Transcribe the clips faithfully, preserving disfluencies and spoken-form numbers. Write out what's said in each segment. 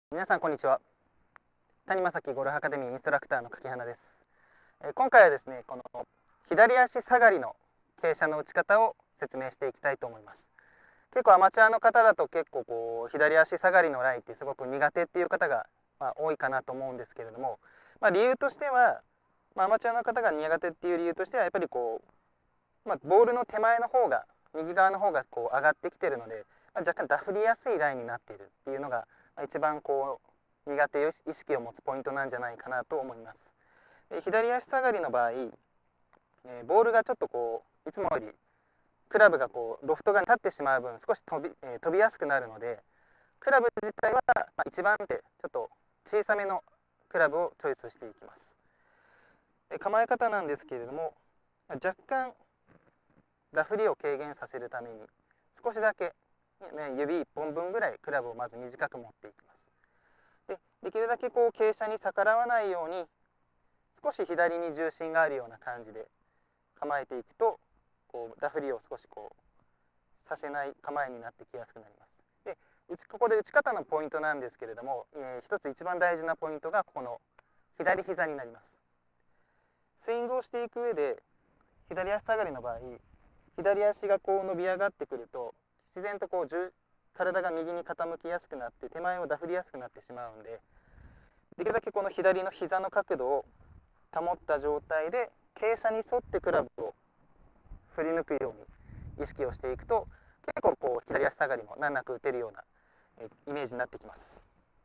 皆さんこんにちは。谷正樹ゴルフアカデミーインストラクターの柿花です。え今回はですね、この左足下がりの傾斜の打ち方を説明していきたいと思います。結構アマチュアの方だと結構こう左足下がりのライってすごく苦手っていう方がまあ多いかなと思うんですけれども、まあ、理由としては、まあ、アマチュアの方が苦手っていう理由としてはやっぱりこう、まあ、ボールの手前の方が右側の方がこう上がってきているので、まあ、若干ダフりやすいラインになっているっていうのが一番こう苦手意識を持つポイントなんじゃないかなと思います。左足下がりの場合、ボールがちょっとこういつもよりクラブがこうロフトが立ってしまう分少し飛び、えー、飛びやすくなるので、クラブ自体は、まあ、一番手ちょっと小さめのクラブをチョイスしていきます。構え方なんですけれども、若干ダフりを軽減させるために少しだけ、ね、指いっぽんぶんぐらいクラブをまず短く持っていきます。で、できるだけこう傾斜に逆らわないように少し左に重心があるような感じで構えていくと、こうダフりを少しこうさせない構えになってきやすくなります。で、ここで打ち方のポイントなんですけれども、えー、一つ一番大事なポイントがこの左膝になります。スイングをしていく上で左足下がりの場合、左足がこう伸び上がってくると自然とこう体が右に傾きやすくなって手前をダフりやすくなってしまうので、できるだけこの左の膝の角度を保った状態で傾斜に沿ってクラブを振り抜くように意識をしていくと、結構こう左足下がりも難なく打てるようなイメージになってきます。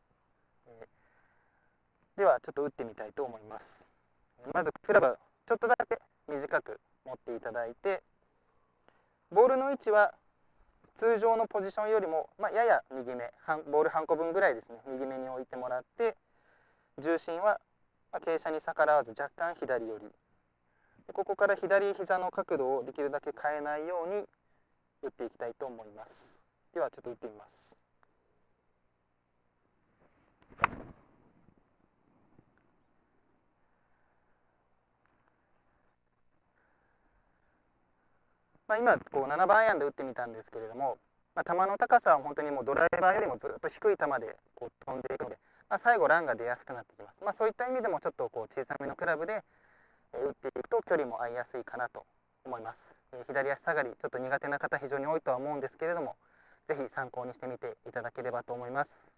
ではちょっと打ってみたいと思います。まずクラブちょっとだけ短く持っていただいて、ボールの位置は通常のポジションよりも、まあ、やや右目、ボール半個分ぐらいですね、右目に置いてもらって、重心は傾斜に逆らわず若干左寄り。ここから左膝の角度をできるだけ変えないように打っていきたいと思います。ではちょっと打ってみます。まあ、今こうななばんアイアンで打ってみたんですけれども、まあ、球の高さは本当にもうドライバーよりもずっと低い球でこう飛んでいくので、まあ、最後ランが出やすくなってきます。まあ、そういった意味でもちょっとこう小さめのクラブで打っていくと距離も合いやすいかなと思います。左足下がりちょっと苦手な方非常に多いとは思うんですけれども、ぜひ参考にしてみていただければと思います。